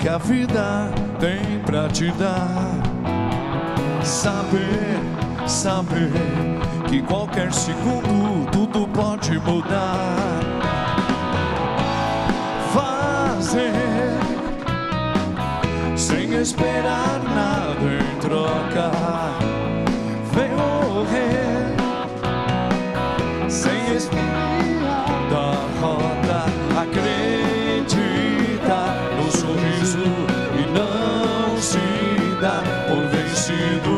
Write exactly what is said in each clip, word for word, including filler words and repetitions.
que a vida tem pra te dar. Saber, saber que qualquer segundo tudo pode mudar. Fazer sem esperar nada em troca. Vem morrer sem espiar da roda. Acredita no sorriso e não se dá por vencido.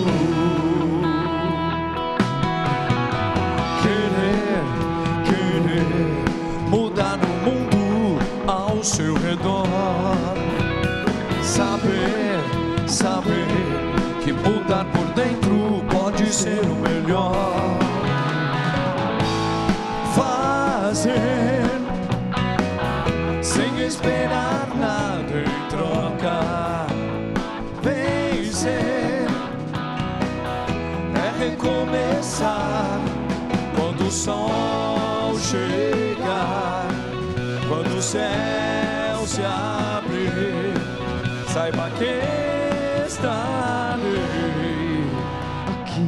Querer, querer mudar o mundo ao seu redor. Saber, saber que mudar por dentro pode ser o melhor. Fazer sem esperar nada em troca. Vencer é recomeçar quando o sol chegar, quando o céu se abrir. Saiba que estarei aqui.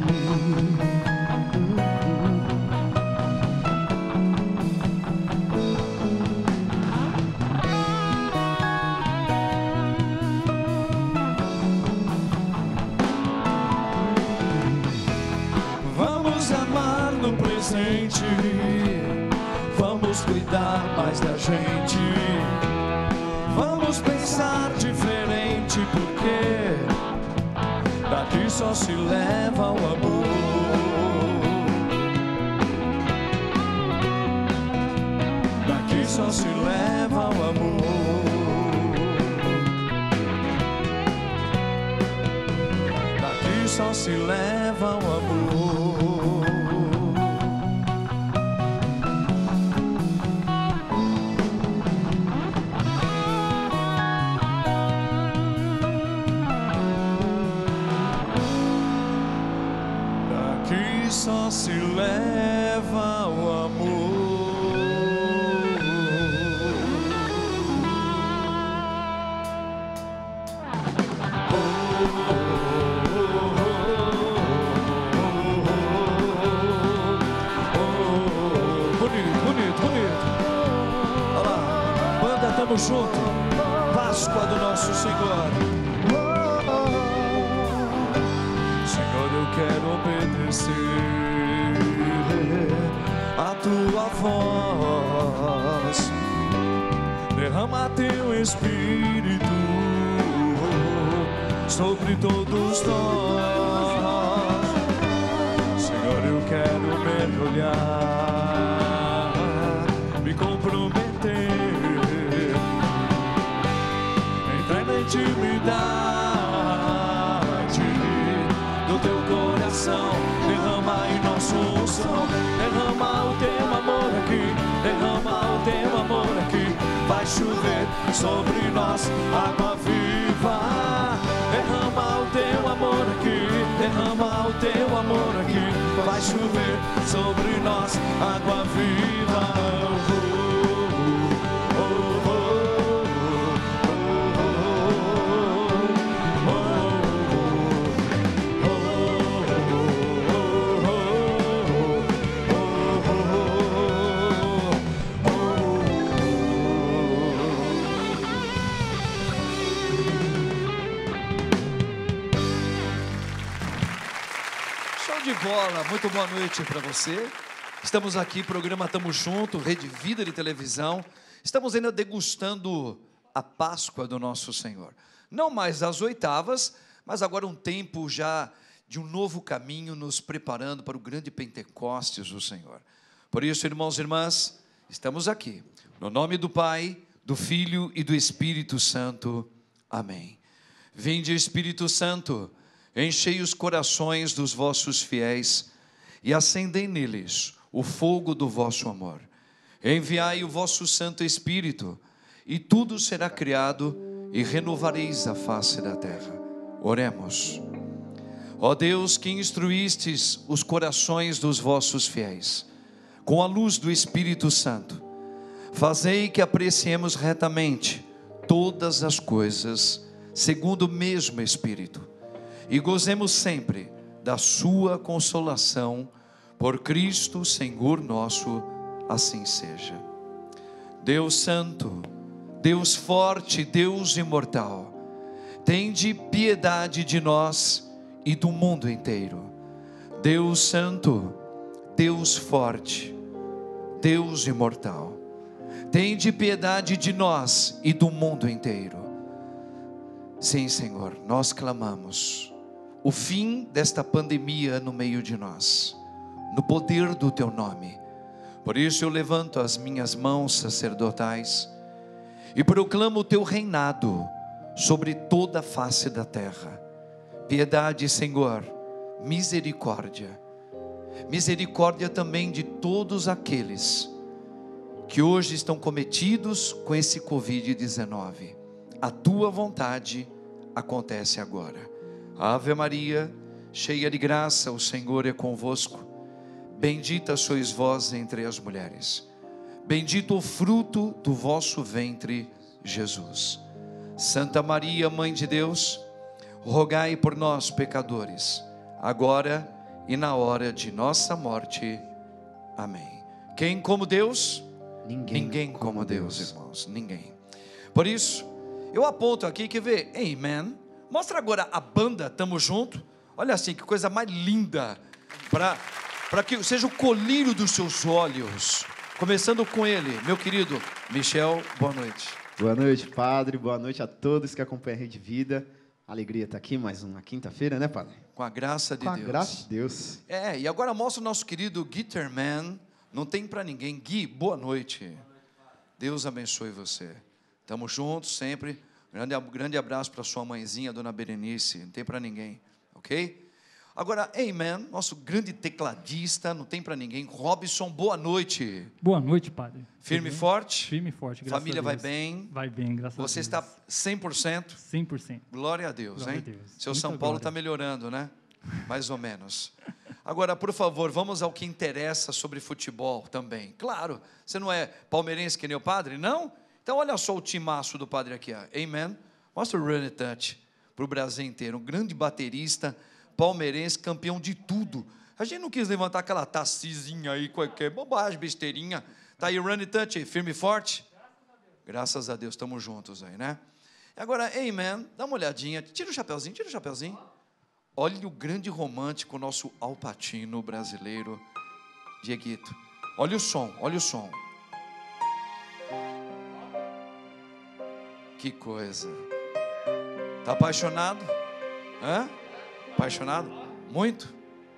Vamos amar no presente, vamos cuidar mais da gente. Vamos pensar diferente, porque daqui só se leva o amor. Daqui só se leva o amor. Daqui só se leva o amor. Só se leva o amor. Oh, oh, oh, oh, oh. Bonito, bonito, bonito. Olha lá, banda, tamo junto. Páscoa do nosso Senhor. Senhor, eu quero obedecer a tua voz. Derrama teu Espírito sobre todos nós. Senhor, eu quero mergulhar, me comprometer, entrar na intimidade do teu coração. Derrama em nosso som, derrama o teu amor aqui, derrama o teu amor aqui. Vai chover sobre nós água viva. Derrama o teu amor aqui, derrama o teu amor aqui. Vai chover sobre nós água viva. Oh, oh, oh, de bola, muito boa noite para você. Estamos aqui, programa Tamo Junto, Rede Vida de Televisão. Estamos ainda degustando a Páscoa do nosso Senhor. Não mais as oitavas, mas agora um tempo já de um novo caminho, nos preparando para o grande Pentecostes do Senhor. Por isso, irmãos e irmãs, estamos aqui, no nome do Pai, do Filho e do Espírito Santo. Amém. Vinde, Espírito Santo, enchei os corações dos vossos fiéis e acendei neles o fogo do vosso amor. Enviai o vosso Santo Espírito e tudo será criado e renovareis a face da terra. Oremos. Ó Deus, que instruístes os corações dos vossos fiéis com a luz do Espírito Santo, fazei que apreciemos retamente todas as coisas, segundo o mesmo Espírito, e gozemos sempre da sua consolação, por Cristo Senhor nosso, assim seja. Deus Santo, Deus forte, Deus imortal, tende piedade de nós e do mundo inteiro. Deus Santo, Deus forte, Deus imortal, tende piedade de nós e do mundo inteiro. Sim, Senhor, nós clamamos o fim desta pandemia no meio de nós, no poder do Teu nome. Por isso eu levanto as minhas mãos sacerdotais e proclamo o Teu reinado sobre toda a face da terra. Piedade, Senhor, misericórdia, misericórdia também de todos aqueles que hoje estão cometidos com esse covid dezenove. A Tua vontade acontece agora. Ave Maria, cheia de graça, o Senhor é convosco. Bendita sois vós entre as mulheres, bendito o fruto do vosso ventre, Jesus. Santa Maria, Mãe de Deus, rogai por nós, pecadores, agora e na hora de nossa morte. Amém. Quem como Deus? Ninguém, Ninguém como, como Deus, Deus, irmãos, ninguém. Por isso, eu aponto aqui, quer ver? Amen. Mostra agora a banda, tamo junto. Olha assim, que coisa mais linda, para para que seja o colírio dos seus olhos. Começando com ele, meu querido Michel, boa noite. Boa noite, Padre, boa noite a todos que acompanham a Rede Vida. Alegria estar aqui, mais uma quinta-feira, né, Padre? Com a graça de com Deus. Com a graça de Deus. É, e agora mostra o nosso querido Guitarman, não tem para ninguém. Gui, boa noite. Deus abençoe você. Tamo juntos sempre. Grande, grande abraço para sua mãezinha, Dona Berenice, não tem para ninguém, ok? Agora, amen, nosso grande tecladista, não tem para ninguém, Robson, boa noite. Boa noite, Padre. Firme e forte? Firme e forte, graças Família a Deus. vai bem? Vai bem, graças Você a Deus. Você está cem por cento? cem por cento. Glória a Deus, Glória hein? a Deus. Seu Muita São Paulo está glória. melhorando, né? Mais ou menos. Agora, por favor, vamos ao que interessa sobre futebol também. Claro, você não é palmeirense que nem o Padre, não? Então olha só o timaço do Padre aqui, ó. Amen. Mostra o Run It Touch para o Brasil inteiro. Um grande baterista, palmeirense, campeão de tudo. A gente não quis levantar aquela tacizinha aí, qualquer bobagem, besteirinha. Tá aí o Run It Touch aí, firme e forte? Graças a Deus, estamos juntos aí, né? Agora, amen, dá uma olhadinha. Tira o chapeuzinho, tira o chapeuzinho. Olha o grande romântico, nosso Al Pacino brasileiro, Dieguito. Olha o som, olha o som. Que coisa. Tá apaixonado? Hã? Apaixonado? Muito?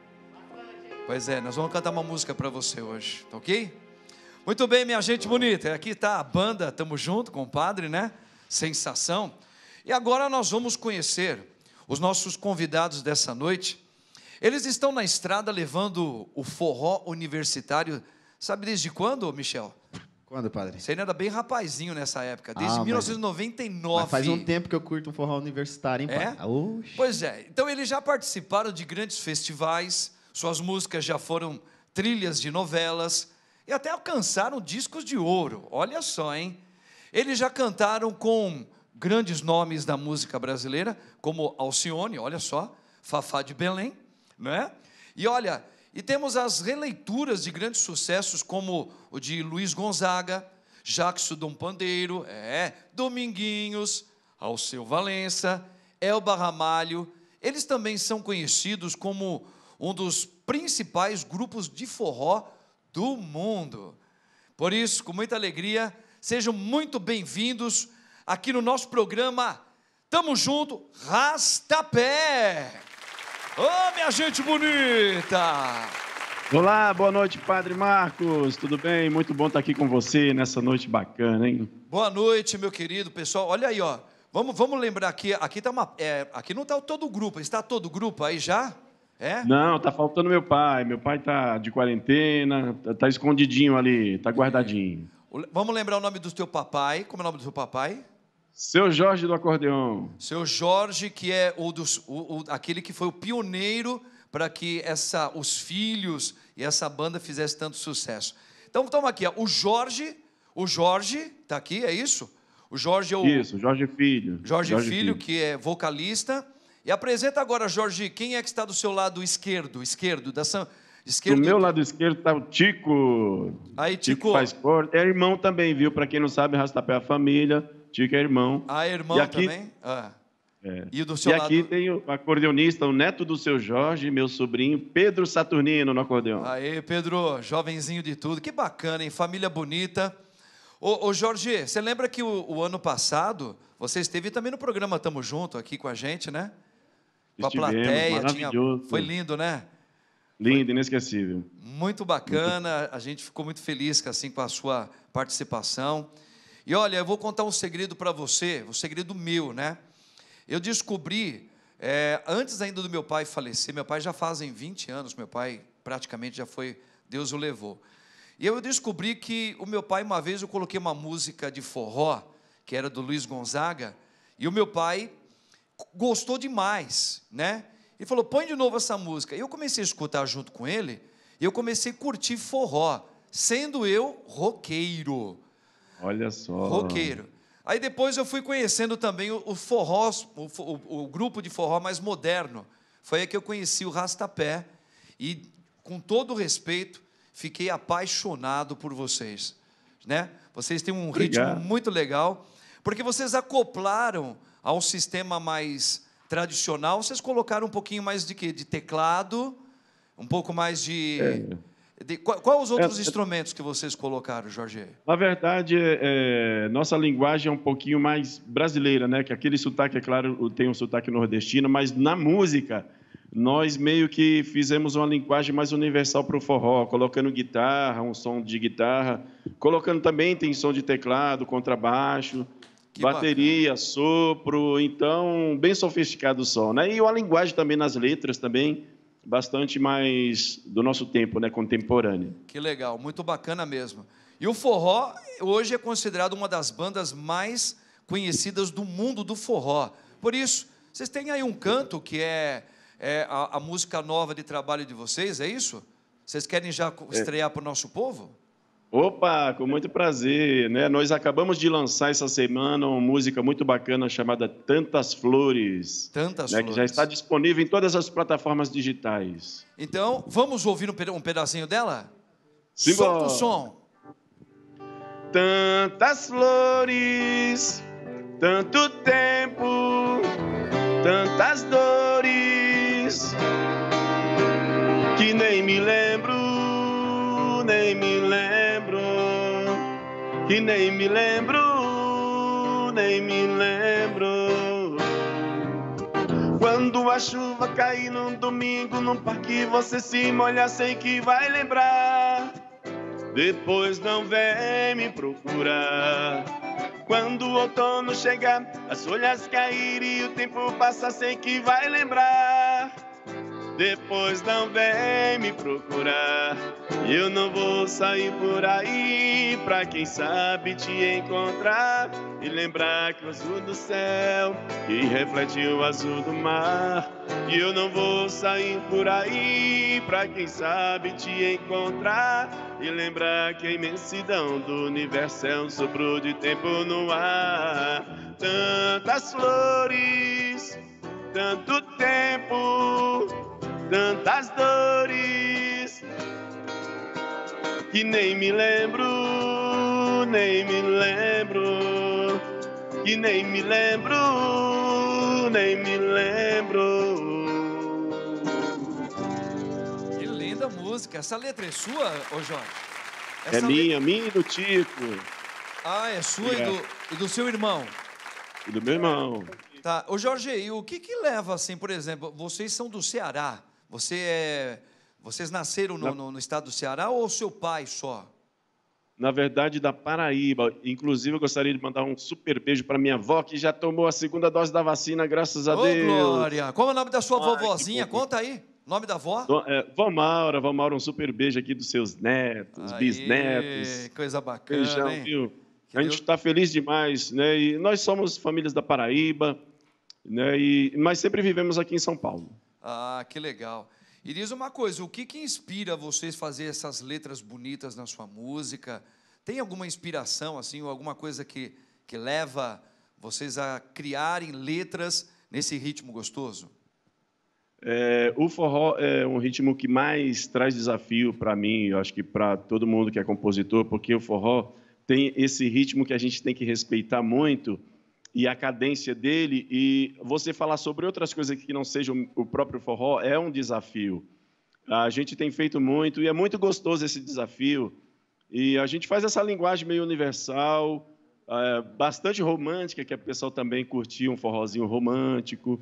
Pois é, nós vamos cantar uma música para você hoje, tá ok? Muito bem, minha gente bonita. Aqui está a banda, estamos junto com o Padre, né? Sensação. E agora nós vamos conhecer os nossos convidados dessa noite. Eles estão na estrada levando o forró universitário. Sabe desde quando, Michel? Quando, Padre? Você ainda era bem rapazinho nessa época, desde ah, mil novecentos e noventa e nove. Mas faz um tempo que eu curto um forró universitário, hein, Padre? É? Oxi. Pois é, então eles já participaram de grandes festivais, suas músicas já foram trilhas de novelas e até alcançaram discos de ouro. Olha só, hein? Eles já cantaram com grandes nomes da música brasileira, como Alcione, olha só, Fafá de Belém, não é? E olha, e temos as releituras de grandes sucessos, como o de Luiz Gonzaga, Jackson Dom Pandeiro, é, Dominguinhos, Alceu Valença, Elba Ramalho. Eles também são conhecidos como um dos principais grupos de forró do mundo. Por isso, com muita alegria, sejam muito bem-vindos aqui no nosso programa Tamo Junto, Rastapé. Ô, oh, minha gente bonita! Olá, boa noite, Padre Marcos, tudo bem? Muito bom estar aqui com você nessa noite bacana, hein? Boa noite, meu querido pessoal. Olha aí, ó. Vamos, vamos lembrar aqui, aqui, tá uma, é, aqui não está todo o grupo, está todo o grupo aí já? É? Não, tá faltando meu pai. Meu pai tá de quarentena, tá, tá escondidinho ali, tá guardadinho. Vamos lembrar o nome do teu papai. Como é o nome do teu papai? Seu Jorge do acordeão. Seu Jorge, que é o dos, o, o, aquele que foi o pioneiro para que essa, os filhos e essa banda fizessem tanto sucesso. Então, toma aqui, ó, o Jorge, o Jorge, tá aqui, é isso? O Jorge é o... Isso, Jorge Filho. Jorge, Jorge Filho, Filho, que é vocalista. E apresenta agora, Jorge, quem é que está do seu lado esquerdo? Esquerdo, da São... esquerdo. Do meu lado esquerdo está o Tico. Aí, Tico. Tico faz corte. É irmão também, viu? Para quem não sabe, Rastapé é a família. Tico é irmão. Ah, é irmão e aqui, também? Ah. É. E do seu e lado... aqui tem o acordeonista, o neto do seu Jorge, meu sobrinho, Pedro Saturnino, no acordeão. Aê, Pedro, jovenzinho de tudo. Que bacana, hein? Família bonita. Ô, ô Jorge, você lembra que o, o ano passado, você esteve também no programa Tamo Junto, aqui com a gente, né? Com a Estivemos, plateia. maravilhoso. Tinha... Foi lindo, né? Lindo, inesquecível. Muito bacana, muito... a gente ficou muito feliz assim, com a sua participação. E olha, eu vou contar um segredo para você, um segredo meu, né? Eu descobri, é, antes ainda do meu pai falecer, meu pai já fazem vinte anos, meu pai praticamente já foi, Deus o levou. E eu descobri que o meu pai, uma vez eu coloquei uma música de forró, que era do Luiz Gonzaga, e o meu pai gostou demais, né? Ele falou, põe de novo essa música. E eu comecei a escutar junto com ele, e eu comecei a curtir forró, sendo eu roqueiro. Olha só. Roqueiro. Aí depois eu fui conhecendo também o, o forró, o, o, o grupo de forró mais moderno. Foi aí que eu conheci o Rastapé, e com todo o respeito, fiquei apaixonado por vocês, né? Vocês têm um Obrigado. ritmo muito legal, porque vocês acoplaram ao sistema mais tradicional, vocês colocaram um pouquinho mais de quê? De teclado, um pouco mais de... É. de qual, qual os outros é, instrumentos que vocês colocaram, Jorge? Na verdade, é, nossa linguagem é um pouquinho mais brasileira, né? Que aquele sotaque, é claro, tem um sotaque nordestino, mas na música, nós meio que fizemos uma linguagem mais universal para o forró, colocando guitarra, um som de guitarra, colocando também, tem som de teclado, contrabaixo, que bateria, bacana. Sopro, então, bem sofisticado o som, né? E uma linguagem também nas letras, também, bastante mais do nosso tempo, né? Contemporâneo. Que legal, muito bacana mesmo. E o forró, hoje é considerado uma das bandas mais conhecidas do mundo do forró. Por isso, vocês têm aí um canto que é, é a, a música nova de trabalho de vocês, é isso? Vocês querem já estrear é. para o nosso povo? Opa, com muito prazer, né? Nós acabamos de lançar essa semana uma música muito bacana chamada Tantas Flores. Tantas né? Flores. Que já está disponível em todas as plataformas digitais. Então, vamos ouvir um pedacinho dela? Simbora. Solta o som. Tantas flores, tanto tempo, tantas dores, que nem me lembro, nem me lembro. Que nem me lembro, nem me lembro. Quando a chuva cair num domingo, num parque você se molha, sei que vai lembrar. Depois não vem me procurar. Quando o outono chegar, as folhas caírem e o tempo passa, sei que vai lembrar. Depois não vem me procurar. Eu não vou sair por aí pra quem sabe te encontrar e lembrar que o azul do céu que reflete o azul do mar. E eu não vou sair por aí pra quem sabe te encontrar e lembrar que a imensidão do universo é um sopro de tempo no ar. Tantas flores, tanto tempo, tantas dores, que nem me lembro, nem me lembro, que nem me lembro, nem me lembro. Que linda música. Essa letra é sua, ô Jorge? Essa é minha, letra... minha e do Tico. Ah, é sua e do, e do seu irmão? E do meu irmão. Tá. Ô Jorge, e o que que leva, assim, por exemplo, vocês são do Ceará, você é... Vocês nasceram no, no, no estado do Ceará ou seu pai só? Na verdade, da Paraíba. Inclusive, eu gostaria de mandar um super beijo para minha avó, que já tomou a segunda dose da vacina, graças a Ô, Deus. Glória! Como é o nome da sua Ai, vovozinha? Conta aí. Nome da avó? É, vó Maura, vó Maura, um super beijo aqui dos seus netos, Aê, bisnetos. Coisa bacana, Beijão, hein? viu? Que a gente está feliz demais, né? E nós somos famílias da Paraíba, né? E, mas sempre vivemos aqui em São Paulo. Ah, que legal. E diz uma coisa, o que que inspira vocês a fazer essas letras bonitas na sua música? Tem alguma inspiração, assim, ou alguma coisa que, que leva vocês a criarem letras nesse ritmo gostoso? É, o forró é um ritmo que mais traz desafio para mim, eu acho que para todo mundo que é compositor, porque o forró tem esse ritmo que a gente tem que respeitar muito, e a cadência dele, e você falar sobre outras coisas que não sejam o próprio forró é um desafio. A gente tem feito muito, e é muito gostoso esse desafio, e a gente faz essa linguagem meio universal, é, bastante romântica, que o pessoal também curtiu, um forrozinho romântico.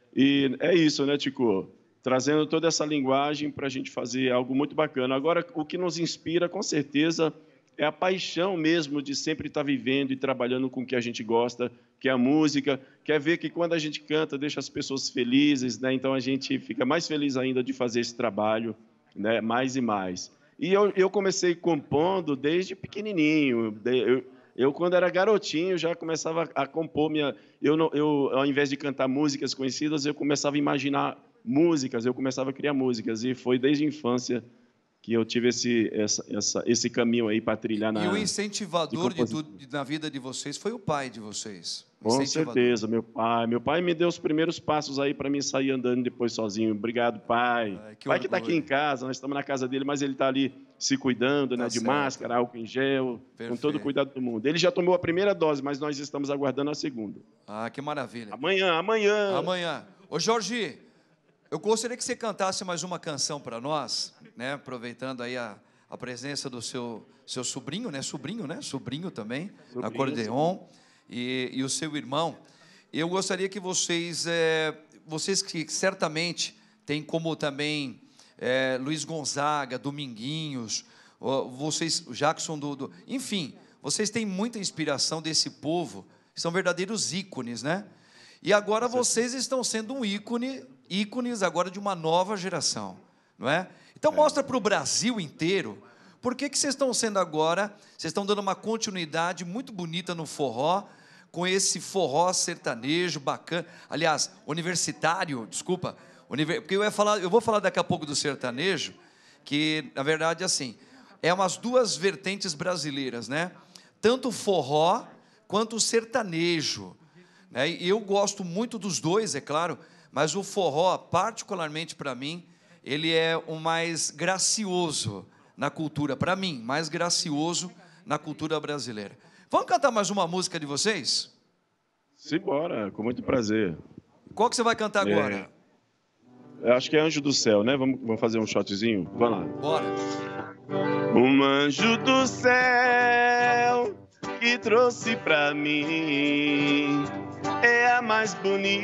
E é isso, né, Tico? Trazendo toda essa linguagem para a gente fazer algo muito bacana. Agora, o que nos inspira, com certeza, é a paixão mesmo de sempre estar vivendo e trabalhando com o que a gente gosta, que é a música. Quer ver que quando a gente canta, deixa as pessoas felizes, né? Então a gente fica mais feliz ainda de fazer esse trabalho, né? Mais e mais. E eu, eu comecei compondo desde pequenininho. Eu, Eu, quando era garotinho, já começava a compor minha... Eu, não, eu, ao invés de cantar músicas conhecidas, eu começava a imaginar músicas, eu começava a criar músicas. E foi desde a infância que eu tive esse, essa, essa, esse caminho aí para trilhar na... E o incentivador de, de tudo na vida de vocês foi o pai de vocês. Com certeza, meu pai. Meu pai me deu os primeiros passos aí para mim sair andando depois sozinho. Obrigado, pai. Ai, que pai que está aqui em casa, nós estamos na casa dele, mas ele está ali se cuidando, tá, né, de certo. Máscara, álcool em gel, perfeito. Com todo o cuidado do mundo. Ele já tomou a primeira dose, mas nós estamos aguardando a segunda. Ah, que maravilha. Amanhã, amanhã. Amanhã. Ô, Jorge, eu gostaria que você cantasse mais uma canção para nós, né, aproveitando aí a, a presença do seu, seu sobrinho, né, sobrinho, né, sobrinho também, sobrinho, acordeon. Sim. E, e o seu irmão. Eu gostaria que vocês, é, vocês que certamente têm como também é, Luiz Gonzaga, Dominguinhos, vocês, Jackson Dudu, enfim, vocês têm muita inspiração desse povo, são verdadeiros ícones, né? E agora vocês estão sendo um ícone, ícones agora de uma nova geração, não é? Então mostra para o Brasil inteiro. Por que que vocês estão sendo agora, vocês estão dando uma continuidade muito bonita no forró, com esse forró sertanejo bacana, aliás, universitário, desculpa, porque eu, ia falar, eu vou falar daqui a pouco do sertanejo, que, na verdade, assim, é umas duas vertentes brasileiras, né? Tanto o forró quanto o sertanejo, né? E eu gosto muito dos dois, é claro, mas o forró, particularmente para mim, ele é o mais gracioso na cultura, para mim, mais gracioso na cultura brasileira. Vamos cantar mais uma música de vocês? Simbora, com muito prazer. Qual que você vai cantar agora? É, eu acho que é Anjo do Céu, né? Vamos, vamos fazer um shotzinho? Vamos lá. Bora. Um anjo do céu que trouxe pra mim é a mais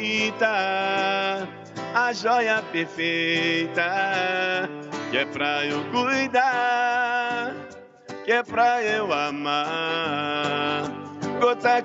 bonita, a joia perfeita, que é pra eu cuidar, que é pra eu amar. Gota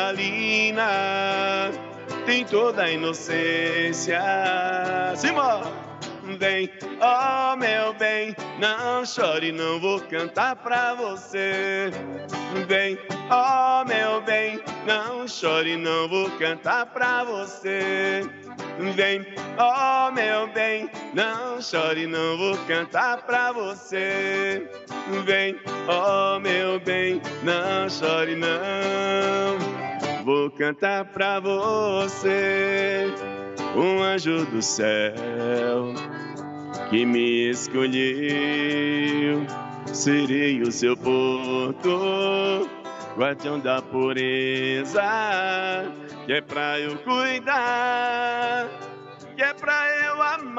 cristalina, tem toda a inocência. Simão! Vem, oh meu bem, não chore, não vou cantar pra você. Vem, oh meu bem, não chore, não vou cantar pra você. Vem, oh meu bem, não chore, não vou cantar pra você. Vem, oh meu bem, não chore, não vou cantar pra você. Um anjo do céu que me escolheu, serei o seu porto, guardião da pureza, que é pra eu cuidar, que é pra eu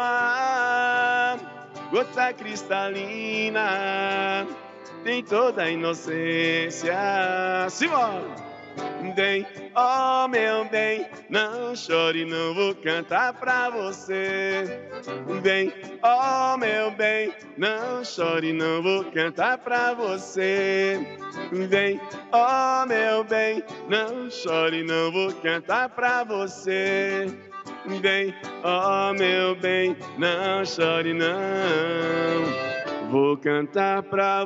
amar. Gota cristalina, tem toda a inocência. Simão! Vem, oh meu bem, não chore, não vou cantar pra você. Vem, oh meu bem, não chore, não vou cantar pra você. Vem, oh meu bem, não chore, não vou cantar pra você. Vem, oh meu bem, não chore, não vou cantar pra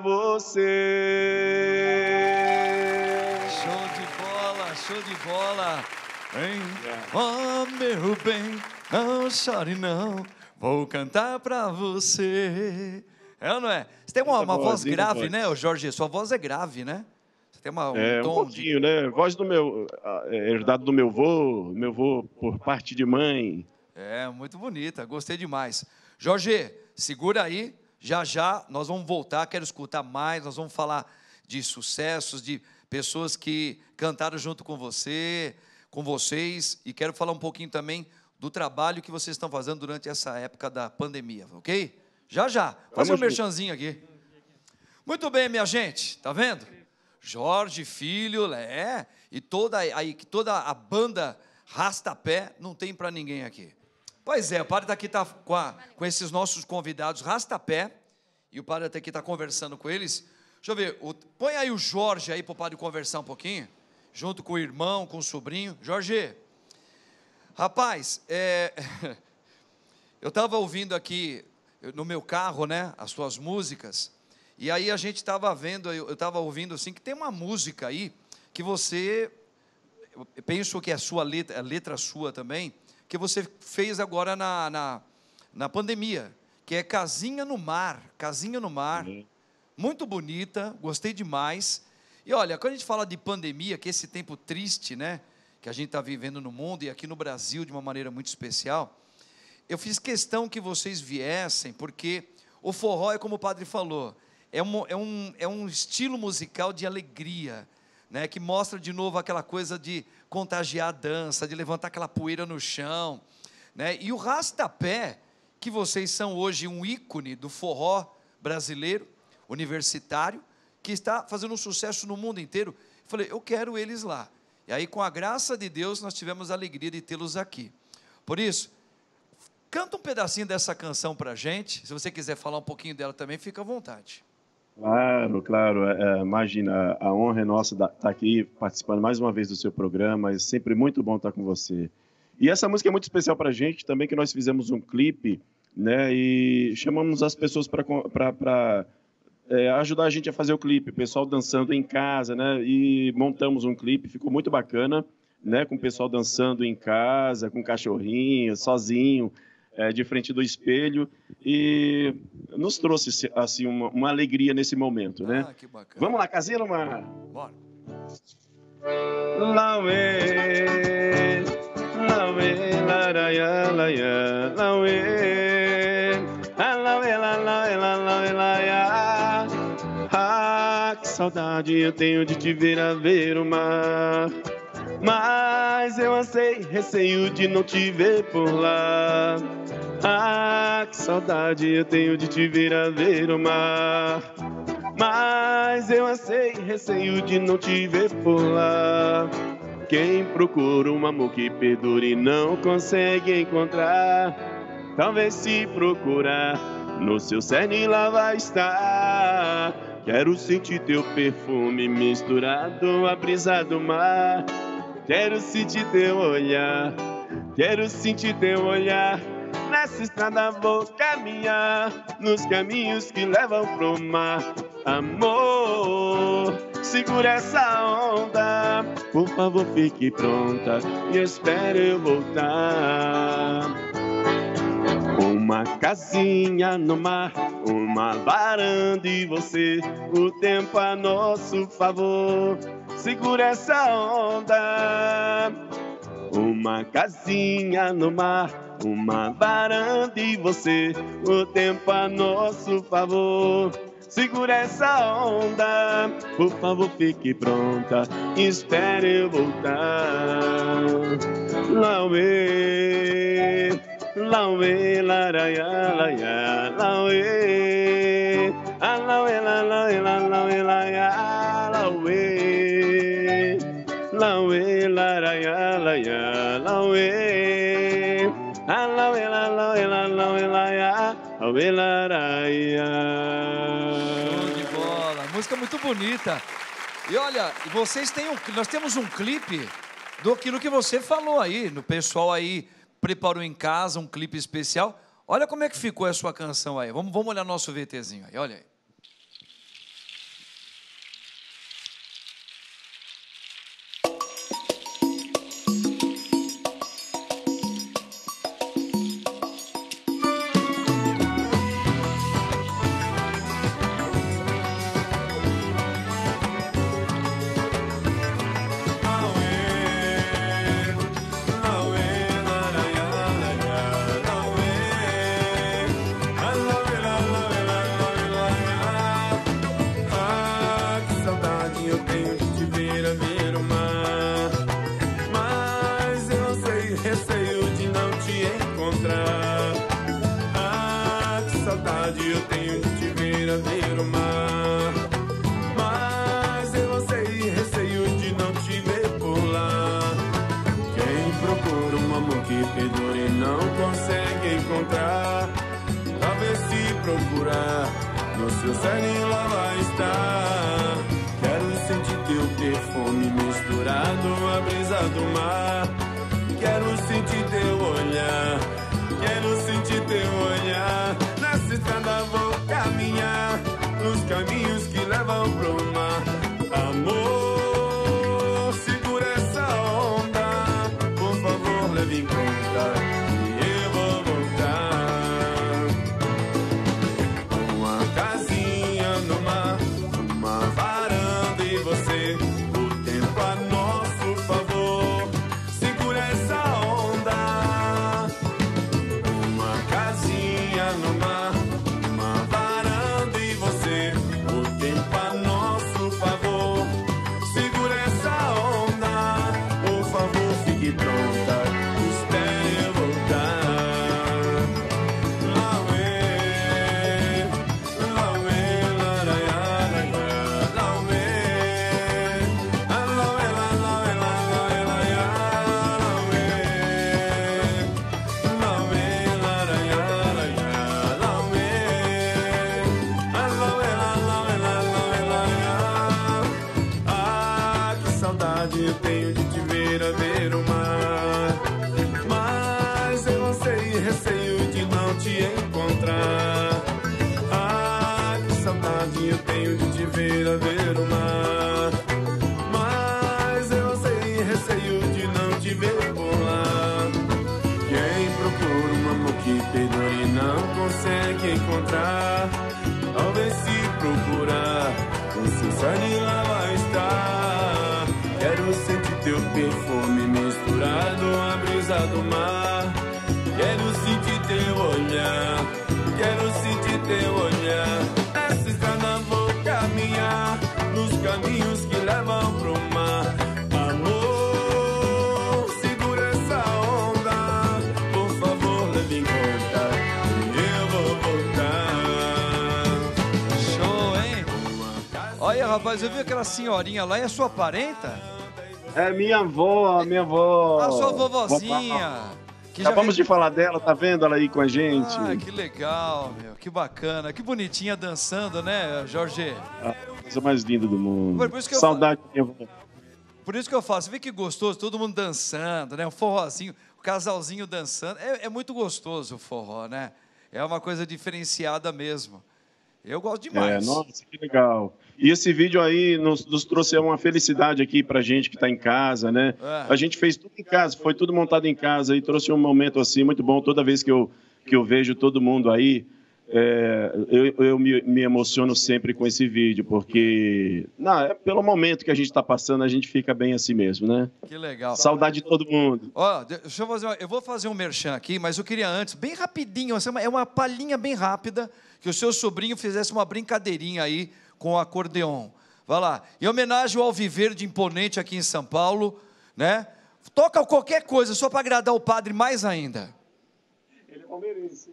você. Show de bola, show de bola. Vem, oh meu bem, não chore não, vou cantar pra você. É ou não é? Você tem uma, uma voz grave, né, Jorge? Sua voz é grave, né? Tem uma, um é, tom um pouquinho, de... né? Voz do meu, é, herdado do meu vô, meu vô por parte de mãe. É, muito bonita, gostei demais. Jorge, segura aí, já já nós vamos voltar, quero escutar mais, nós vamos falar de sucessos, de pessoas que cantaram junto com você, com vocês, e quero falar um pouquinho também do trabalho que vocês estão fazendo durante essa época da pandemia, ok? Já, já, fazer um merchanzinho aqui. Muito bem, minha gente, tá vendo? Jorge Filho, é, e toda, aí, toda a banda Rastapé, não tem para ninguém aqui. Pois é, o padre aqui está com, com esses nossos convidados Rastapé, e o padre até aqui está conversando com eles. Deixa eu ver, o, põe aí o Jorge aí para o padre conversar um pouquinho, junto com o irmão, com o sobrinho. Jorge, rapaz, é, eu estava ouvindo aqui no meu carro, né, as suas músicas, e aí a gente estava vendo, eu estava ouvindo assim, que tem uma música aí, que você, eu penso que é a sua letra, a letra sua também, que você fez agora na, na, na pandemia, que é Casinha no Mar, Casinha no Mar, uhum. Muito bonita, gostei demais. E olha, quando a gente fala de pandemia, que é esse tempo triste, né, que a gente está vivendo no mundo e aqui no Brasil de uma maneira muito especial, eu fiz questão que vocês viessem, porque o forró é como o padre falou, é um, é um, é um estilo musical de alegria, né, que mostra de novo aquela coisa de contagiar a dança, de levantar aquela poeira no chão, né, e o Rastapé, que vocês são hoje um ícone do forró brasileiro, universitário, que está fazendo um sucesso no mundo inteiro. Eu falei, eu quero eles lá. E aí, com a graça de Deus, nós tivemos a alegria de tê-los aqui. Por isso, canta um pedacinho dessa canção para a gente. Se você quiser falar um pouquinho dela também, fica à vontade. Claro, claro. É, imagina, a honra é nossa estar aqui participando mais uma vez do seu programa. É sempre muito bom estar com você. E essa música é muito especial para a gente também, que nós fizemos um clipe, né, e chamamos as pessoas para... É, ajudar a gente a fazer o clipe, o pessoal dançando em casa, né? E montamos um clipe, ficou muito bacana, né? Com o pessoal dançando em casa, com cachorrinho, sozinho, é, de frente do espelho, e nos trouxe assim uma, uma alegria nesse momento, né? Ah, que bacana. Vamos lá, Casinha no Mar. Bora. Lauê, lauê, laraia, laia, lauê, lauê, lauê, lauê, laia. Ah, que saudade eu tenho de te ver a ver o mar. Mas eu ansei, receio de não te ver por lá. Ah, que saudade eu tenho de te ver a ver o mar. Mas eu ansei, receio de não te ver por lá. Quem procura um amor que perdure não consegue encontrar. Talvez se procurar, no seu cerne lá vai estar. Quero sentir teu perfume misturado à brisa do mar. Quero sentir teu olhar, quero sentir teu olhar. Nessa estrada vou caminhar, nos caminhos que levam pro mar. Amor, segura essa onda, por favor fique pronta e espere eu voltar. Uma casinha no mar, uma varanda e você, o tempo a nosso favor. Segura essa onda. Uma casinha no mar, uma varanda e você, o tempo a nosso favor. Segura essa onda, por favor fique pronta, espere eu voltar. Lauê, lauê, laraia, laia, lauê, lauê, lauê, lauê, laia, lauê, lauê, laraia, laia, lauê, lauê, lauê, lauê, laia, lauê, laraia. Show de bola, música muito bonita. E olha, vocês têm um, nós temos um clipe do aquilo que você falou aí, no pessoal aí preparou em casa um clipe especial. Olha como é que ficou a sua canção aí. Vamos, vamos olhar nosso VTzinho aí, olha aí. que perdoa e não consegue encontrar. Talvez se procurar, no seu cerne lá vai estar. Quero sentir teu perfume misturado à brisa do mar. Quero sentir teu olhar, quero sentir teu olhar. Nessa estrada vou caminhar, nos caminhos que levam pro mar. Amor, segura essa onda, por favor leve em conta que eu vou voltar. Uma casinha no mar, uma varanda e você, o tempo a nosso favor. Segura essa onda. Uma casinha no mar, uma varanda e você, o tempo a nosso favor. Segura essa onda, por favor fique pronta, espere eu voltar. Lauê, lauê, laraiaraia, lauê, lauê, lauê, lauê, lauê, lauê, laraiaraia, lauê, lauê, lauê, lauê, lauê. Ah, que saudade eu tenho de te ver a ver o mar. Mas eu anseio e receio de não te encontrar. Ah, que saudade eu tenho de te ver a ver o mar. Mas eu anseio e receio de não te ver por lá. Quem procura um amor que perdoa e não consegue encontrar. Talvez se procurar, o seu cerne lá vai estar. Quero sentir teu perfume misturado à brisa do mar. Quero sentir teu olhar, quero sentir teu olhar. Nessa estrada vou caminhar, nos caminhos que levam pro mar. Amor, segura essa onda, por favor leve em conta que eu vou voltar. Show, hein? Olha, rapaz, eu vi aquela senhorinha lá, é sua parenta? É minha avó, minha avó. A sua vovozinha. Que já Acabamos re- de falar dela, tá vendo ela aí com a gente? Ah, que legal, meu. Que bacana. Que bonitinha dançando, né, Jorge? A coisa mais linda do mundo. Por isso que eu Saudade da minha avó. Por isso que eu falo, você vê que gostoso, todo mundo dançando, né? Um forrozinho, o casalzinho dançando. É, é muito gostoso o forró, né? É uma coisa diferenciada mesmo. Eu gosto É, demais. nossa, que legal. E esse vídeo aí nos, nos trouxe uma felicidade aqui pra gente que tá em casa, né? É. A gente fez tudo em casa, foi tudo montado em casa e trouxe um momento assim muito bom. Toda vez que eu, que eu vejo todo mundo aí, é, eu, eu me, me emociono sempre com esse vídeo, porque não, é pelo momento que a gente está passando, a gente fica bem assim mesmo, né? Que legal. Saudade de todo mundo. Ó, deixa eu fazer uma, eu vou fazer um merchan aqui, mas eu queria antes, bem rapidinho, assim, uma- é uma palhinha bem rápida, que o seu sobrinho fizesse uma brincadeirinha aí com o acordeon. Vai lá. Em homenagem ao Alviverde Imponente aqui em São Paulo, né? Toca qualquer coisa, só para agradar o padre mais ainda. Ele é palmeirense.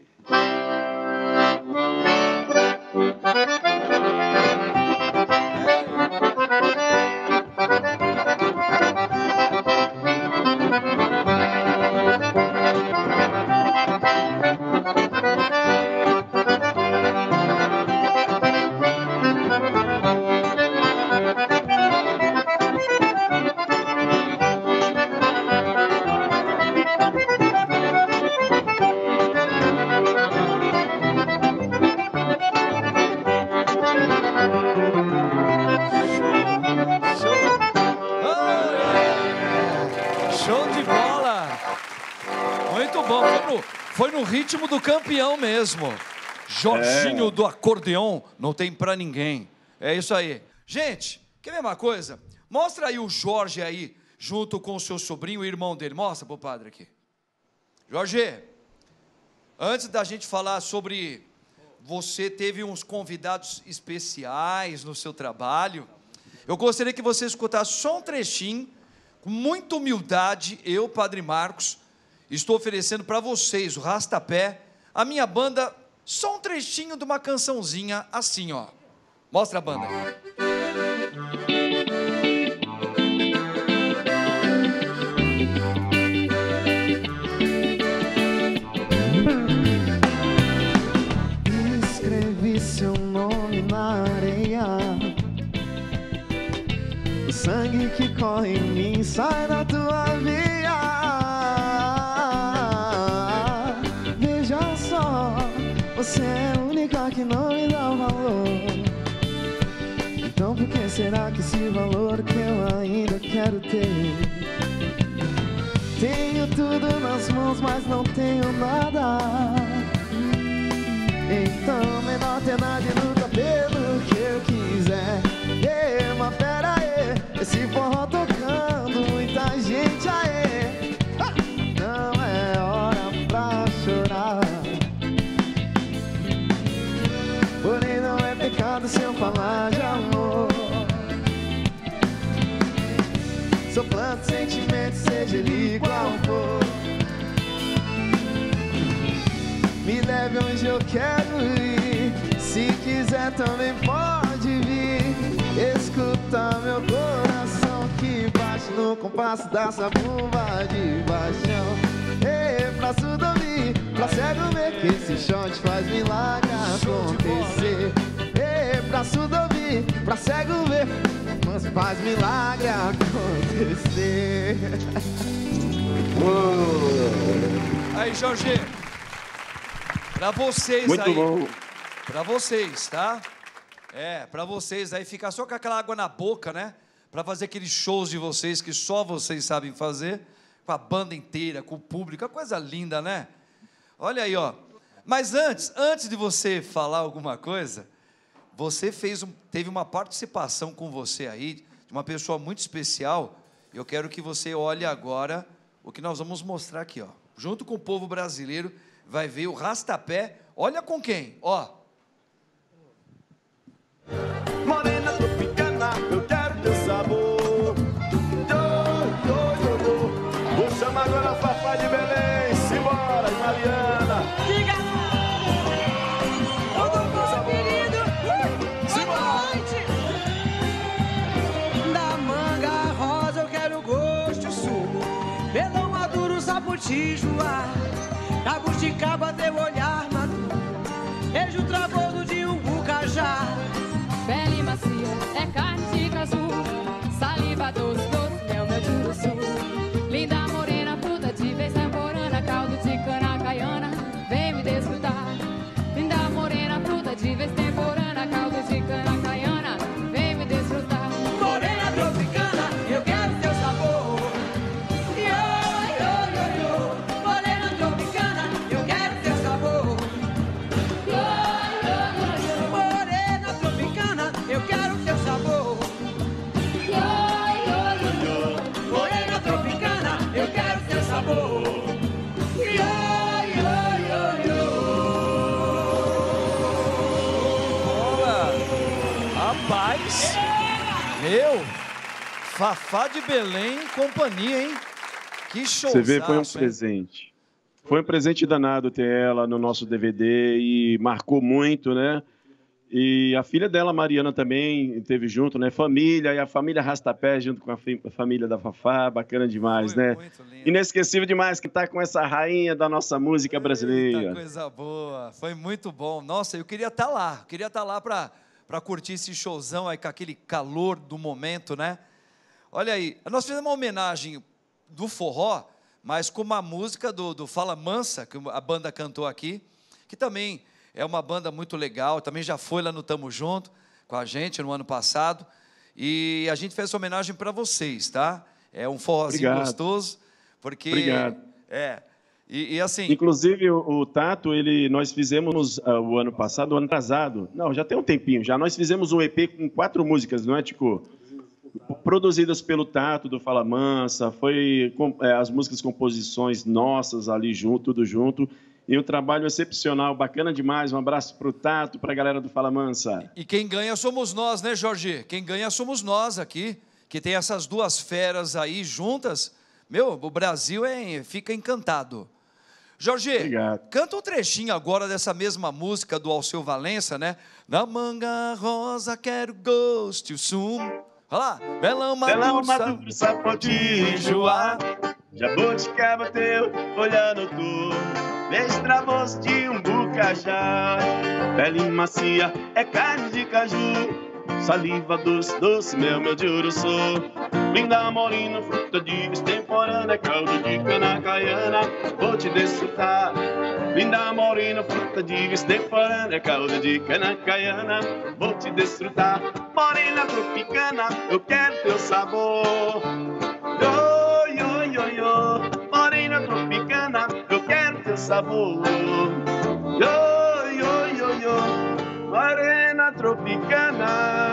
Show de bola! Muito bom, foi no, foi no ritmo do campeão mesmo. Jorginho É. do acordeon, não tem pra ninguém. É isso aí. Gente, quer ver uma coisa? Mostra aí o Jorge aí, junto com o seu sobrinho e irmão dele. Mostra pro padre aqui. Jorge, antes da gente falar sobre... Você teve uns convidados especiais no seu trabalho. Eu gostaria que você escutasse só um trechinho, com muita humildade. Eu, Padre Marcos, estou oferecendo para vocês, o Rastapé, a minha banda, só um trechinho de uma cançãozinha assim, ó. Mostra a banda. corre em mim, sai da tua via. Veja só, você é a única que não me dá valor. Então por que será que esse valor que eu ainda quero ter? Tenho tudo nas mãos, mas não tenho nada. Então menor tenade no cabelo que eu quiser. Ei, mas pera aí, esse forró tocando, muita gente aí. Não é hora pra chorar, porém não é pecado se eu falar de amor. Sou planta sentimento, seja ele qual for. Me leve onde eu quero ir, se quiser também pode vir. Escuta meu coração que bate no compasso dessa bomba de paixão. Ei, pra surdo ouvir, pra cego ver que esse shot faz milagre acontecer. Ei, pra surdo ouvir, pra cego ver, mas faz milagre acontecer. Aí, Jorge, pra vocês Muito aí, bom. pra vocês, tá? É, pra vocês aí, ficar só com aquela água na boca, né? Pra fazer aqueles shows de vocês que só vocês sabem fazer, com a banda inteira, com o público, é coisa linda, né? Olha aí, ó. Mas antes, antes de você falar alguma coisa, você fez um, teve uma participação com você aí, de uma pessoa muito especial. Eu quero que você olhe agora o que nós vamos mostrar aqui, ó. Junto com o povo brasileiro, vai ver o Rastapé. Olha com quem, ó. Morena tropicana, eu quero teu sabor. Yo, yo, yo, yo. Vou chamar agora a Fafá de Belém. Simbora, Mariana. Diga! Ô, doutor, querido! Boa noite! Da manga rosa eu quero gosto sumo. Melão maduro, sapoti, joá. Jabuticaba, teu olhar maduro. Beijo trabalho de um bucajá. Pele macia, é carne de caju. Saliva doce, doce, mel, meu juruçu. Linda morena, fruta de vez temporana. Caldo de cana caiana, vem me desfrutar. Linda morena, fruta de vez temporana. Caldo de cana caiana, vem me desfrutar. Morena tropicana, eu quero teu sabor. Yo, yo, yo, yo. Morena tropicana, eu quero teu sabor. Yo, yo, yo, yo. Morena tropicana, eu quero teu sabor. Yo, yo, yo, yo. Morena tropicana, eu quero teu sabor. Yo, yo, yo, yo. Rapaz, meu, Fafá de Belém e companhia, hein? Que show! Você vê, foi um presente. Foi um presente danado ter ela no nosso D V D e marcou muito, né? E a filha dela, Mariana, também esteve junto, né? Família, e a família Rastapé junto com a fi- a família da Fafá, bacana demais, Foi né? muito lindo. Inesquecível demais que tá com essa rainha da nossa música brasileira. Eita, coisa boa, foi muito bom. Nossa, eu queria estar lá, queria estar lá para para curtir esse showzão aí com aquele calor do momento, né? Olha aí, nós fizemos uma homenagem do forró, mas com uma música do, do Fala Mansa, que a banda cantou aqui, que também é uma banda muito legal, também já foi lá no Tamo Junto com a gente no ano passado, e a gente fez essa homenagem para vocês, tá? É um forrozinho Obrigado. gostoso, porque... Obrigado. É, e, e assim... Inclusive, o, o Tato, ele, nós fizemos uh, o ano passado, o ano atrasado, não, já tem um tempinho já, nós fizemos um E P com quatro músicas, não é, Tico? Produzidas pelo Tato, do Fala Mansa, foi com, é, as músicas, composições nossas ali junto, tudo junto, e um trabalho excepcional, bacana demais, um abraço para o Tato, para a galera do Fala Mansa. E quem ganha somos nós, né, Jorge? Quem ganha somos nós aqui, que tem essas duas feras aí juntas. Meu, o Brasil é, fica encantado. Jorge, Obrigado. canta um trechinho agora dessa mesma música do Alceu Valença, né? Na manga rosa quero gosto e o sumo. Olha lá, melão maduro, Melão maduro, sapoti, joá. Jabuticaba, teu olhando tu. Beijo travoso de um bucajá. Pele macia, é carne de caju. saliva doce, doce, mel, meu de uruçu. Linda morena, fruta de extemporânea, caldo de cana caiana, vou te desfrutar. Linda morena, fruta de extemporânea, caldo de cana caiana, vou te desfrutar. Morena tropicana, eu quero teu sabor. Yo, yo, yo, yo. Morena tropicana, eu quero teu sabor. Yo, yo, yo, yo. Morena tropicana.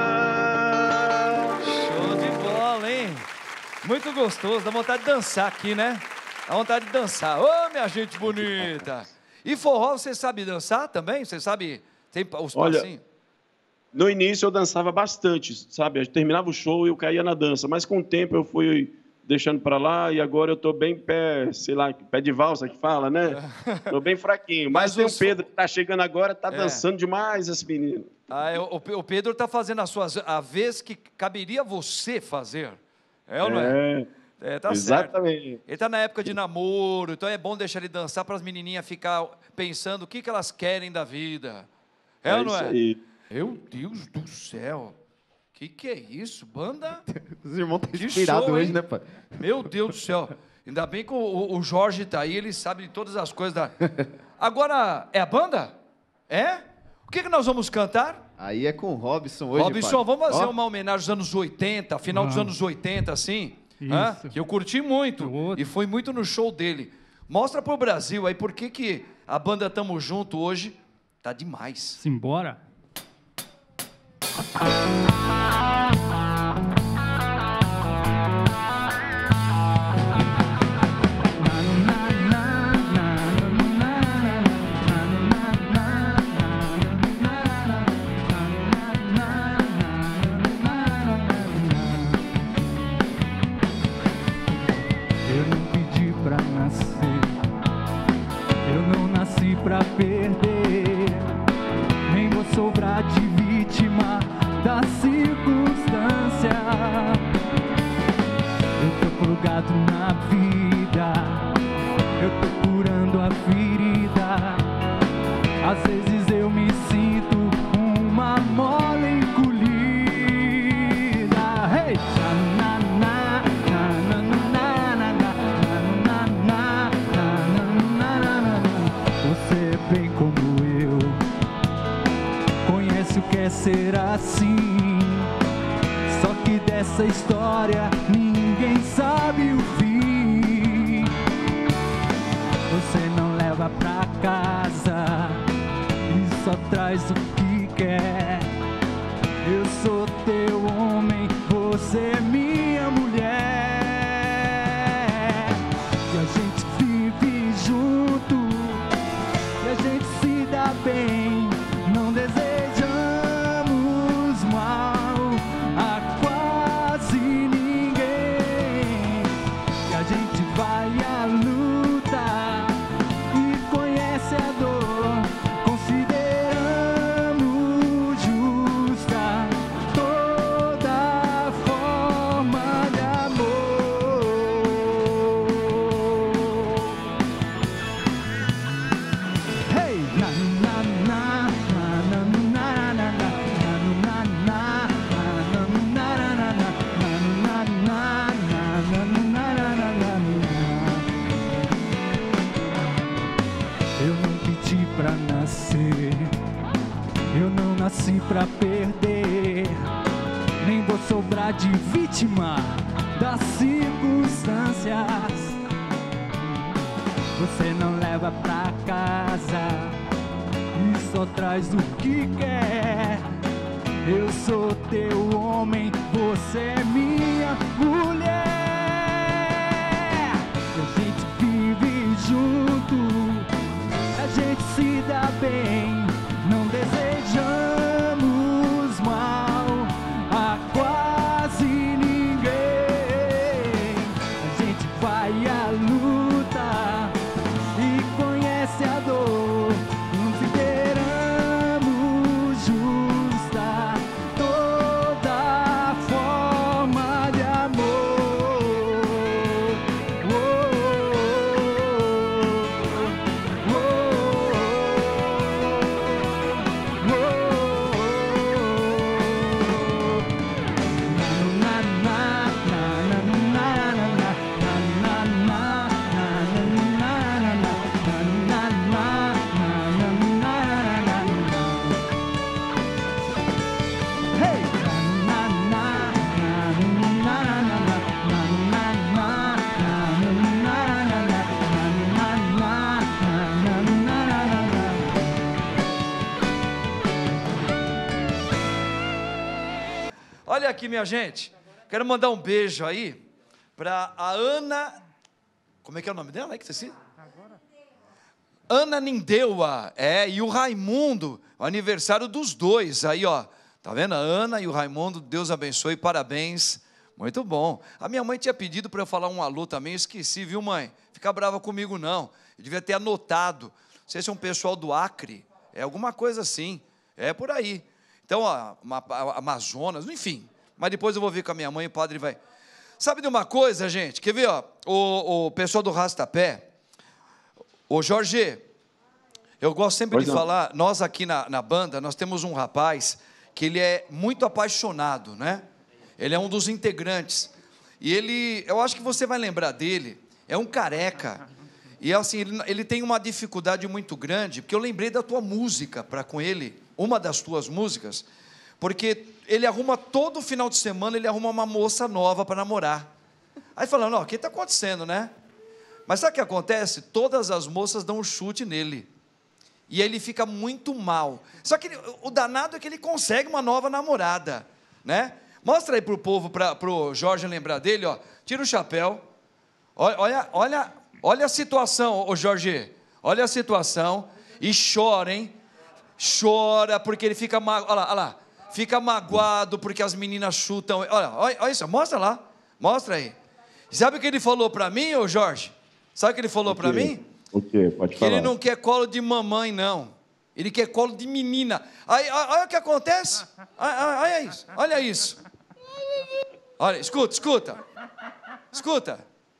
Show de bola, hein? Muito gostoso, dá vontade de dançar aqui, né? Dá vontade de dançar. Ô, minha gente bonita! E forró, você sabe dançar também? Você sabe, tem os Olha, passinhos? No início eu dançava bastante, sabe? Eu terminava o show e eu caía na dança, mas com o tempo eu fui deixando para lá e agora eu tô bem pé, sei lá, pé de valsa que fala, né? Tô bem fraquinho, mas, Mas tem o os- Pedro que tá chegando agora, tá É. dançando demais esse menino. Ah, é, o, o Pedro está fazendo a, sua, a vez que caberia você fazer. É ou não é? É, É, tá certo. exatamente. Ele está na época de namoro, então é bom deixar ele dançar para as menininhas ficar pensando o que, que elas querem da vida. É, É ou não isso é? aí. Meu Deus do céu. Que que é isso? Banda? Os irmãos estão Que inspirados show, hoje, hein? né, pai? Meu Deus do céu. Ainda bem que o, o Jorge está aí, ele sabe de todas as coisas da... Agora, é a banda? É? O que, que nós vamos cantar? Aí é com o Robson hoje, Robson, pai. vamos fazer Ó, uma homenagem aos anos oitenta, final dos Vamos. anos oitenta, assim. Isso. hã? Que eu curti muito. Outro. E foi muito no show dele. Mostra pro Brasil aí por que que a banda Tamo Junto hoje tá demais. Simbora. Eu não pedi pra nascer, eu não nasci pra perder, nem vou sobrar de vítima da circunstância. Eu tô plugado na vida, eu tô curando a ferida. Às vezes eu me sinto uma mole encolhida. Hey! Na, na, na, na, na, na, na, na, na, na, na, na, na. Você é bem como eu, conhece o que é ser assim. Só que dessa história ninguém sabe o fim. Você não leva pra casa e só traz o que quer. Eu sou teu homem, você é minha mulher. E a gente vive junto, e a gente se dá bem. Não desejamos mal a quase ninguém. E a gente vai à luta e conhece a dor. Consideramos justa toda forma de amor. Hey! Na, na, na, na, na, na, na, na, na, na, na, na, na, na, na, na, na, na. Eu não pedi pra nascer, eu não nasci pra perder, nem vou sobrar de vítima das circunstâncias. Você não leva pra casa e só traz o que quer. Eu sou teu homem, você é minha mulher. E a gente vive junto, a gente se dá bem. Não desejamos mal a quase ninguém. A gente vai à luta e conhece a dor. Consideramos justa toda forma de amor. aqui, minha gente. Quero mandar um beijo aí para a Ana... Como é que é o nome dela? É que você Ana Nindeua, é, e o Raimundo, o aniversário dos dois, aí ó, tá vendo? A Ana e o Raimundo, Deus abençoe, parabéns, muito bom. A minha mãe tinha pedido para eu falar um alô também, eu esqueci, viu mãe? Fica brava comigo não, eu devia ter anotado, não sei se é um pessoal do Acre, é alguma coisa assim, é por aí. Então, ó, uma, a Amazonas, enfim, mas depois eu vou ver com a minha mãe, o padre vai... Sabe de uma coisa, gente? Quer ver, ó? O, o pessoal do Rastapé, ô Jorge, eu gosto sempre Pois de não. falar, nós aqui na, na banda, nós temos um rapaz que ele é muito apaixonado, né? Ele é um dos integrantes. E ele, eu acho que você vai lembrar dele, é um careca. E assim, ele, ele tem uma dificuldade muito grande, porque eu lembrei da tua música para com ele, uma das tuas músicas, porque ele arruma todo final de semana, ele arruma uma moça nova para namorar. Aí falando, ó, o que está acontecendo, né? Mas sabe o que acontece? Todas as moças dão um chute nele. E ele fica muito mal. Só que ele, o danado é que ele consegue uma nova namorada, né? Mostra aí pro povo, para pro Jorge lembrar dele, ó. Tira o chapéu. Olha, olha, olha, olha a situação, ô Jorge. Olha a situação. E chora, hein? Chora porque ele fica magoado. Olha lá, olha lá. Fica magoado porque as meninas chutam. Olha, olha, olha isso, mostra lá. Mostra aí. Sabe o que ele falou para mim, ô Jorge? Sabe o que ele falou para mim? O quê? Pode Que falar. ele não quer colo de mamãe, não. Ele quer colo de menina. Aí, aí, olha o que acontece. Olha, olha isso, olha isso. Olha, escuta, escuta. Escuta.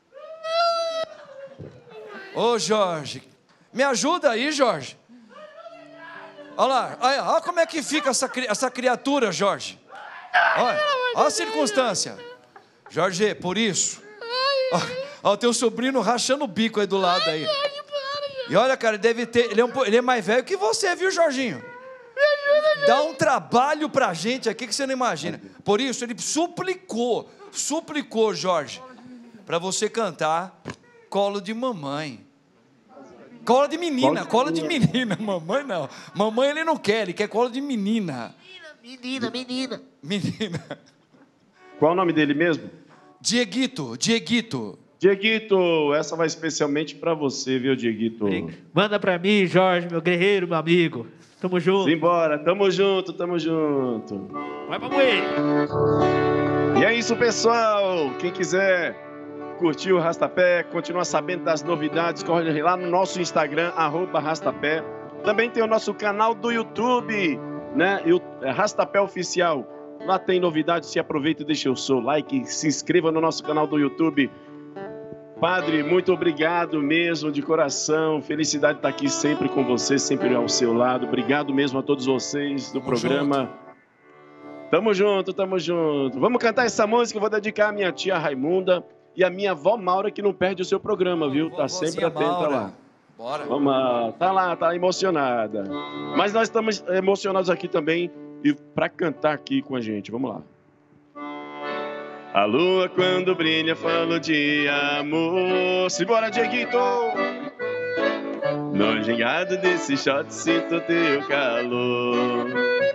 Ô, Jorge. Me ajuda aí, Jorge. Olha lá, olha, olha como é que fica essa, cri- essa criatura, Jorge. Olha, olha a circunstância. Jorge, por isso. Olha o teu sobrinho rachando o bico aí do lado aí. E olha, cara, ele deve ter. Ele é, um, po- ele é mais velho que você, viu, Jorginho? Dá um trabalho pra gente aqui que você não imagina. Por isso, ele suplicou, suplicou, Jorge, pra você cantar Colo de Mamãe. Colo de menina, colo de menina. Mamãe não. Mamãe ele não quer, ele quer colo de menina. Menina, menina. Menina. Qual o nome dele mesmo? Dieguito, Dieguito. Dieguito, essa vai especialmente pra você, viu, Dieguito? Manda pra mim, Jorge, meu guerreiro, meu amigo. Tamo junto. Simbora, tamo junto, tamo junto. Vai pra moer. E é isso, pessoal. Quem quiser curtir o Rastapé, continuar sabendo das novidades, corre lá no nosso Instagram, arroba Rastapé. Também tem o nosso canal do YouTube, né? E o é Rastapé Oficial. Lá tem novidades, se aproveita e deixa o seu like, se inscreva no nosso canal do YouTube. Padre, muito obrigado mesmo, de coração. Felicidade de estar aqui sempre com você, sempre ao seu lado. Obrigado mesmo a todos vocês do Tamo programa. junto. Tamo junto, tamo junto. Vamos cantar essa música, eu vou dedicar à minha tia Raimunda e à minha avó Maura, que não perde o seu programa, viu? Tá Vovozinha sempre atenta Maura. lá. Bora. Vamos lá, tá lá, tá emocionada. Mas nós estamos emocionados aqui também e para cantar aqui com a gente. Vamos lá. A lua quando brilha falo de amor. Simbora, Dieguito! No gingado desse shot sinto teu calor.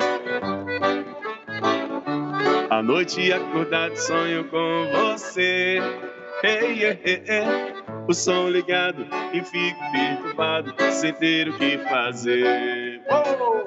À noite acordado sonho com você. Ei, ei, ei, ei. O som ligado e fico perturbado sem ter o que fazer. Oh!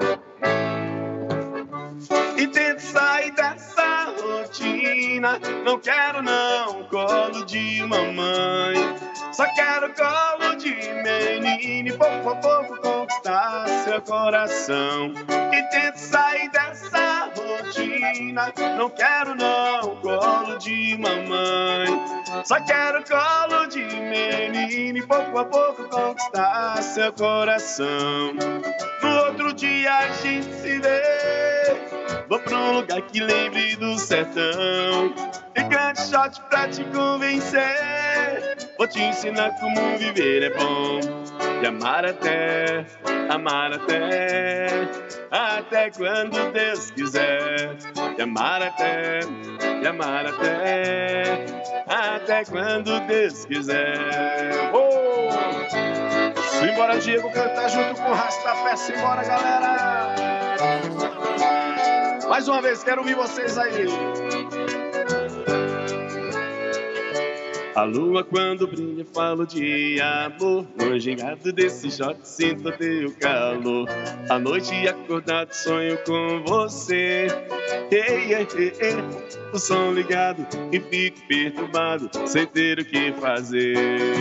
E tento sair dessa rotina. Não quero não colo de mamãe. Só quero colo de menino e pouco a pouco conquistar seu coração. E tento sair dessa rotina. Não quero não colo de mamãe. Só quero colo de menino e pouco a pouco conquistar seu coração. No outro dia a gente se vê. Vou pra um lugar que lembre do sertão e cante shot pra te convencer. Vou te ensinar como viver é bom. E amar até, amar até, até quando Deus quiser. E amar até, e amar até, até quando Deus quiser. Oh! Simbora, Diego, cantar junto com o Rastapé. Simbora, galera! Mais uma vez, quero ouvir vocês aí. A lua quando brilha falo de amor. No gingado desse shot sinto teu calor. À noite acordado sonho com você. Ei, ei, ei, ei. O som ligado e fico perturbado sem ter o que fazer.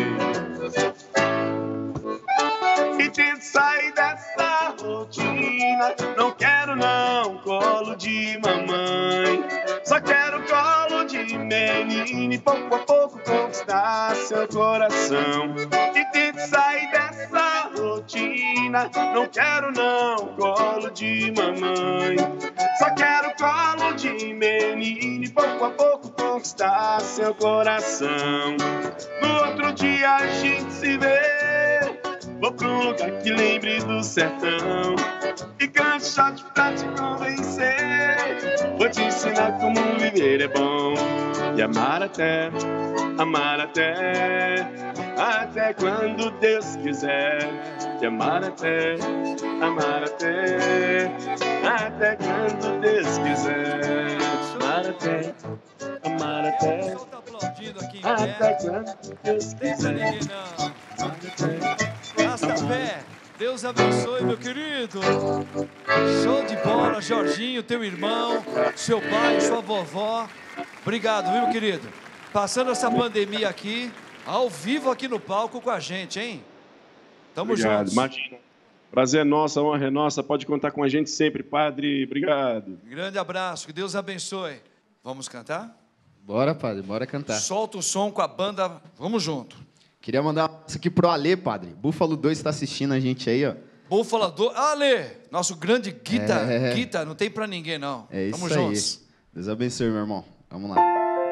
E tento sair dessa rotina. Não quero não colo de mamãe. Só quero colo de menino e pouco a pouco conquistar seu coração. E tento sair dessa rotina. Não quero não colo de mamãe. Só quero colo de menino e pouco a pouco conquistar seu coração. No outro dia a gente se vê. Vou pra um lugar que lembre do sertão e cante shot pra te convencer. Vou te ensinar como viver é bom e amar até, amar até, até quando Deus quiser. E amar até, amar até, até quando Deus quiser. Amar até, amar até, até quando Deus quiser. Amar até. Rasta fé, Deus abençoe, meu querido. Show de bola, Jorginho, teu irmão, seu pai, sua vovó. Obrigado, viu, querido? Passando essa pandemia aqui, ao vivo aqui no palco com a gente, hein? Tamo Obrigado, juntos. imagina. Prazer é nosso, a honra é nossa. Pode contar com a gente sempre, padre. Obrigado. Grande abraço, que Deus abençoe. Vamos cantar? Bora, padre, bora cantar. Solta o som com a banda, vamos junto. Queria mandar isso aqui pro Alê, padre. Búfalo dois está assistindo a gente aí, ó. Búfalo do Ale, nosso grande Guita. É. Guita, não tem pra ninguém, não. É isso Tamo aí. juntos. Deus abençoe, meu irmão. Vamos lá.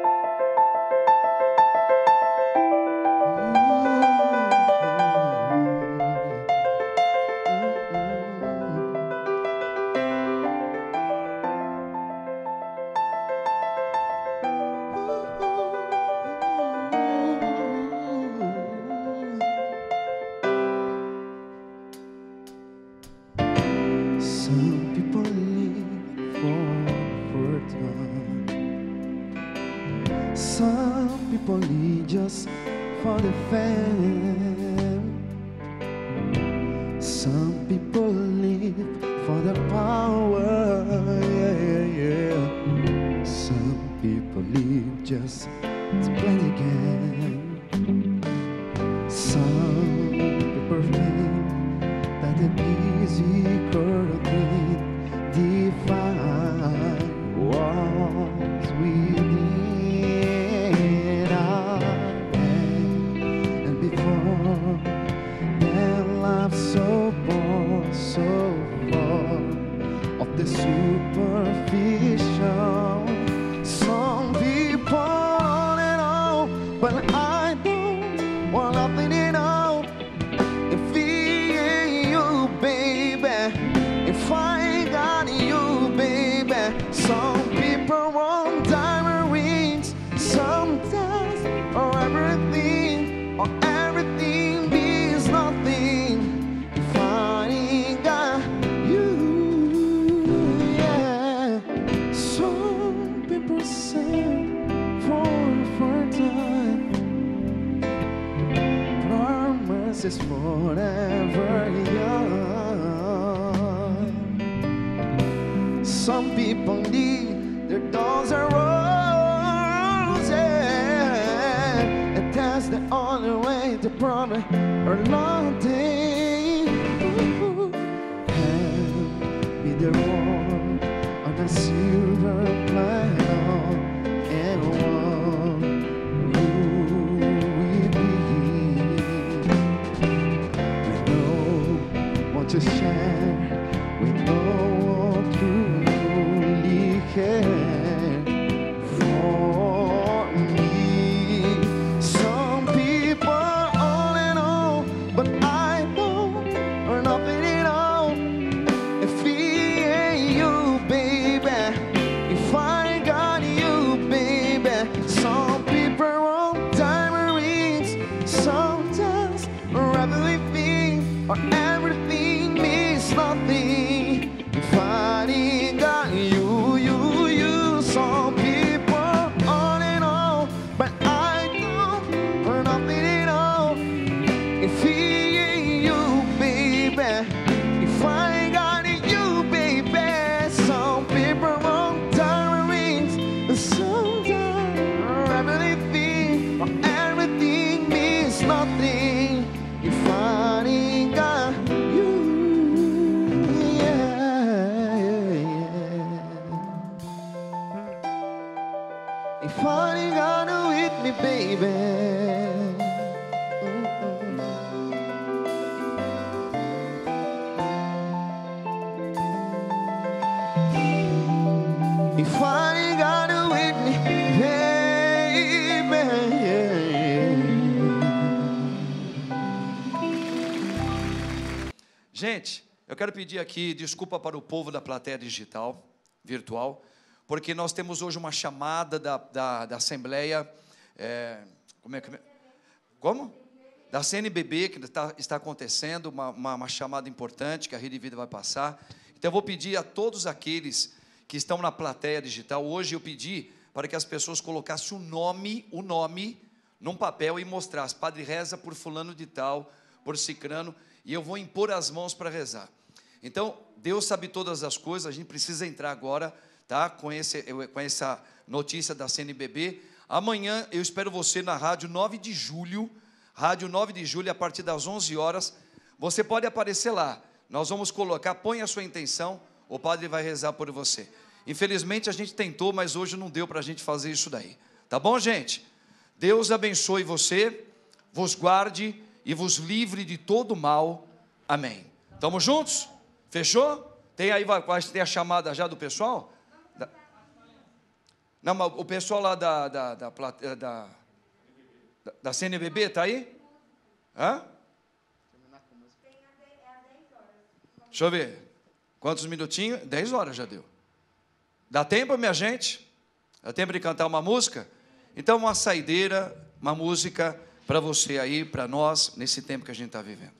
Some people live for fortune. Some people live just for the fame. Some people live for the power. Yeah, yeah. Some people live just to play the game. Some people think that the physical need define what's within our head. And before their life so poor, so far of the superficial. Some people want it all, but I don't want nothing at all. If he ain't you, baby, if I ain't got you, baby. Some people want diamond rings, sometimes, or everything, or everything means nothing if I ain't got you. Yeah. Some people say for for time. Promise is forever young. Some people need their doors are roses, and that's the only way to promise or nothing. Ooh. Hand me the gold on a silver platter, and one who will be. We know what to share, we know what truly care for me. Some people all in all, but I don't or nothing at all. If he ain't you, baby, if I ain't got you, baby. Some people want diamond rings, sometimes or everything, or everything means nothing if I ain't got you. Gente, eu quero pedir aqui desculpa para o povo da plateia digital, virtual, porque nós temos hoje uma chamada da, da, da Assembleia, é, como é que... Como? Da C N B B, que está, está acontecendo, uma, uma, uma chamada importante que a Rede Vida vai passar. Então eu vou pedir a todos aqueles que estão na plateia digital, hoje eu pedi para que as pessoas colocassem o nome, o nome, num papel e mostrassem, Padre, reza por fulano de tal, por cicrano, e eu vou impor as mãos para rezar. Então, Deus sabe todas as coisas, a gente precisa entrar agora, tá? com, esse, com essa notícia da C N B B. Amanhã eu espero você na rádio nove de julho, rádio nove de julho, a partir das onze horas, você pode aparecer lá, nós vamos colocar, põe a sua intenção, o Padre vai rezar por você. Infelizmente a gente tentou, mas hoje não deu para a gente fazer isso daí, tá bom, gente? Deus abençoe você, vos guarde e vos livre de todo mal, amém. Estamos juntos? Fechou? Tem aí, vai, tem a chamada já do pessoal? Da... Não, mas o pessoal lá da, da, da, da, da, da C N B B está aí? Hã? Deixa eu ver. Quantos minutinhos? Dez horas já deu. Dá tempo, minha gente? Dá tempo de cantar uma música? Então, uma saideira, uma música para você aí, para nós, nesse tempo que a gente está vivendo.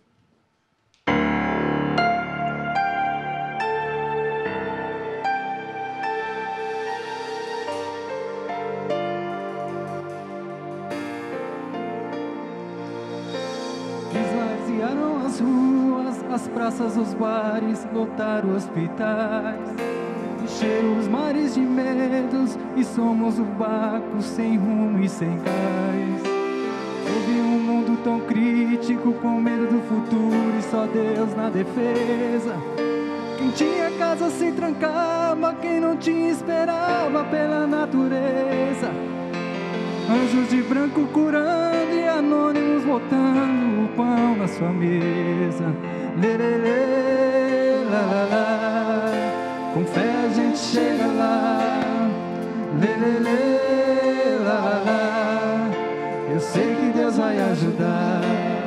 Esvaziaram as ruas, as praças, os bares, lotaram hospitais, encheram os mares de medos e somos o barco sem rumo e sem cais. Houve um mundo tão crítico com medo do futuro e só Deus na defesa. Quem tinha casa se trancava, quem não tinha esperava pela natureza. Anjos de branco curando e anônimos botando o pão na sua mesa. Lelele, lá, lá, lá. Com fé a gente chega lá. Lelele, lá, lá, lá. Eu sei que Deus vai ajudar.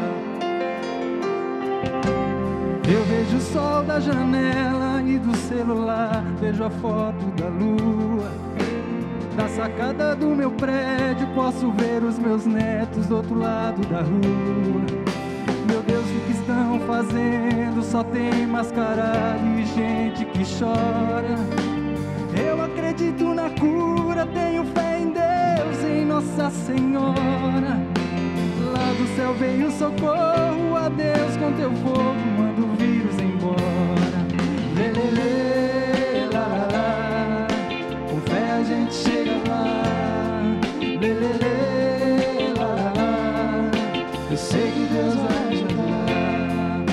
Eu vejo o sol da janela e do celular, vejo a foto da lua. Na sacada do meu prédio posso ver os meus netos do outro lado da rua. Meu Deus, o que estão fazendo? Só tem mascarado e gente que chora. Eu acredito na cura, tenho fé em Deus, em Nossa Senhora. Lá do céu veio socorro, a Deus com teu fogo manda o vírus embora. Lelele, lá, lá, lá. Com fé a gente chega lá. Lelele, lá, lá, lá. Eu sei que Deus vai ajudar.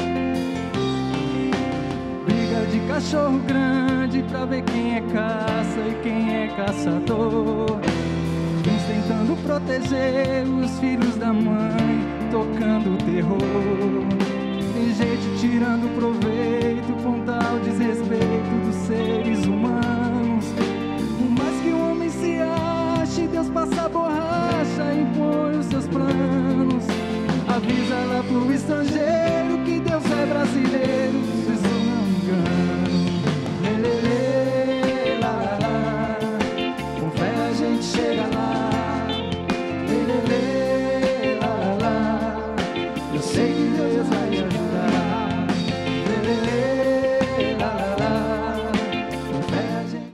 Briga de cachorro grande pra ver quem é caça e quem é caçador. Uns tentando proteger os filhos da mãe, tocando terror. Tem gente tirando proveito com tal desrespeito dos seres humanos. Por mais que o homem se ache, Deus passa a borracha e impõe os seus planos. Avisa lá pro estrangeiro que Deus é brasileiro.